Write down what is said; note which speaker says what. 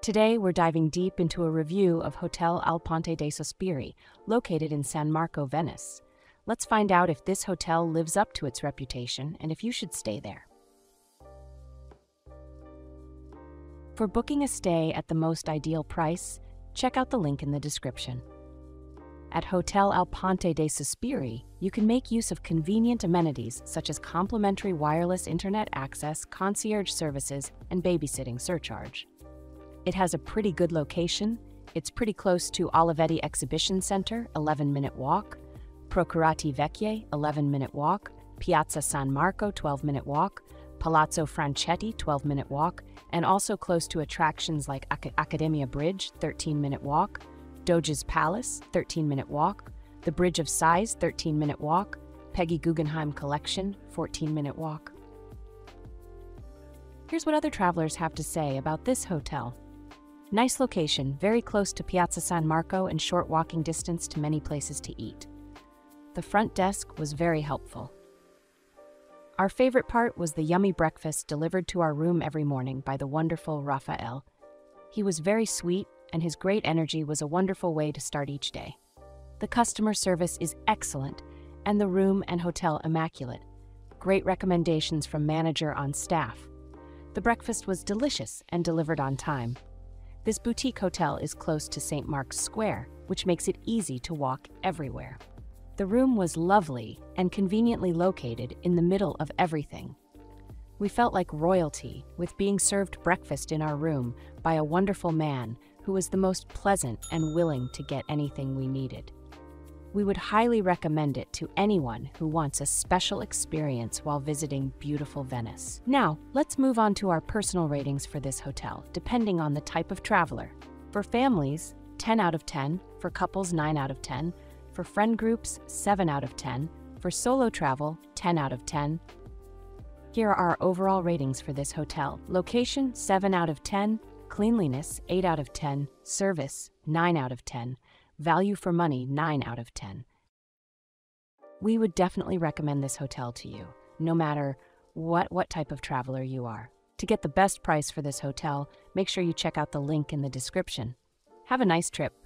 Speaker 1: Today, we're diving deep into a review of Hotel Al Ponte dei Sospiri, located in San Marco, Venice. Let's find out if this hotel lives up to its reputation and if you should stay there. For booking a stay at the most ideal price, check out the link in the description. At Hotel Al Ponte dei Sospiri, you can make use of convenient amenities such as complimentary wireless internet access, concierge services, and babysitting surcharge. It has a pretty good location. It's pretty close to Olivetti Exhibition Center, 11-minute walk, Procurati Vecchie, 11-minute walk, Piazza San Marco, 12-minute walk, Palazzo Franchetti, 12-minute walk, and also close to attractions like Accademia Bridge, 13-minute walk, Doge's Palace, 13-minute walk, the Bridge of Sighs, 13-minute walk, Peggy Guggenheim Collection, 14-minute walk. Here's what other travelers have to say about this hotel. Nice location, very close to Piazza San Marco and short walking distance to many places to eat. The front desk was very helpful. Our favorite part was the yummy breakfast delivered to our room every morning by the wonderful Raphael. He was very sweet, and his great energy was a wonderful way to start each day. The customer service is excellent, and the room and hotel immaculate. Great recommendations from manager on staff. The breakfast was delicious and delivered on time. This boutique hotel is close to St. Mark's Square, which makes it easy to walk everywhere. The room was lovely and conveniently located in the middle of everything. We felt like royalty with being served breakfast in our room by a wonderful man who was the most pleasant and willing to get anything we needed. We would highly recommend it to anyone who wants a special experience while visiting beautiful Venice. Now, let's move on to our personal ratings for this hotel, depending on the type of traveler. For families, 10 out of 10. For couples, 9 out of 10. For friend groups, 7 out of 10. For solo travel, 10 out of 10. Here are our overall ratings for this hotel. Location, 7 out of 10. Cleanliness, 8 out of 10. Service, 9 out of 10. Value for money, 9 out of 10. We would definitely recommend this hotel to you, no matter what type of traveler you are. To get the best price for this hotel, make sure you check out the link in the description. Have a nice trip.